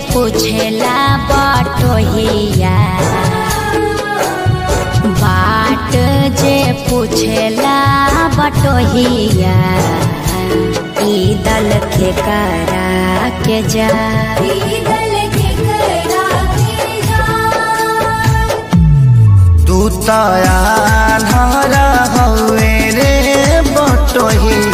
पूछेला बटोहिया, बाट जे पूछेला बटोहिया, ई दल के करा के जा, तू तो आन्हर हवे रे बटोहिया,